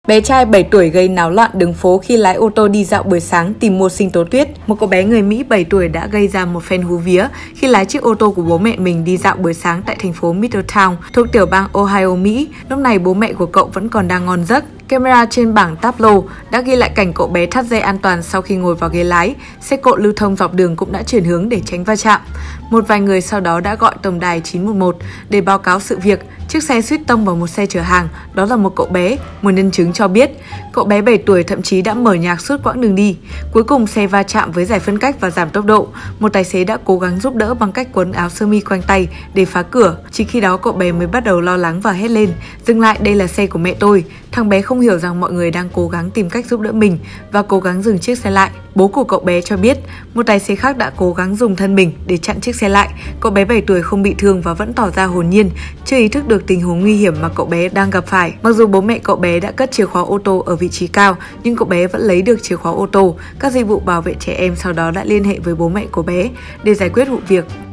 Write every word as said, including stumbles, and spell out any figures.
Bé trai bảy tuổi gây náo loạn đường phố khi lái ô tô đi dạo buổi sáng tìm mua sinh tố tuyết. Một cậu bé người Mỹ bảy tuổi đã gây ra một phen hú vía khi lái chiếc ô tô của bố mẹ mình đi dạo buổi sáng tại thành phố Middletown thuộc tiểu bang Ohio, Mỹ. Lúc này bố mẹ của cậu vẫn còn đang ngon giấc. Camera trên bảng Tableau đã ghi lại cảnh cậu bé thắt dây an toàn sau khi ngồi vào ghế lái. Xe cộ lưu thông dọc đường cũng đã chuyển hướng để tránh va chạm. Một vài người sau đó đã gọi tổng đài chín một một để báo cáo sự việc. Chiếc xe suýt tông vào một xe chở hàng, đó là một cậu bé. Một nhân chứng cho biết, cậu bé bảy tuổi thậm chí đã mở nhạc suốt quãng đường đi. Cuối cùng xe va chạm với giải phân cách và giảm tốc độ. Một tài xế đã cố gắng giúp đỡ bằng cách quấn áo sơ mi quanh tay để phá cửa. Chỉ khi đó cậu bé mới bắt đầu lo lắng và hét lên: "Dừng lại, đây là xe của mẹ tôi." Thằng bé không hiểu rằng mọi người đang cố gắng tìm cách giúp đỡ mình và cố gắng dừng chiếc xe lại. Bố của cậu bé cho biết, một tài xế khác đã cố gắng dùng thân mình để chặn chiếc xe lại. Cậu bé bảy tuổi không bị thương và vẫn tỏ ra hồn nhiên, chưa ý thức được tình huống nguy hiểm mà cậu bé đang gặp phải. Mặc dù bố mẹ cậu bé đã cất chìa khóa ô tô ở vị trí cao, nhưng cậu bé vẫn lấy được chìa khóa ô tô. Các dịch vụ bảo vệ trẻ em sau đó đã liên hệ với bố mẹ của bé để giải quyết vụ việc.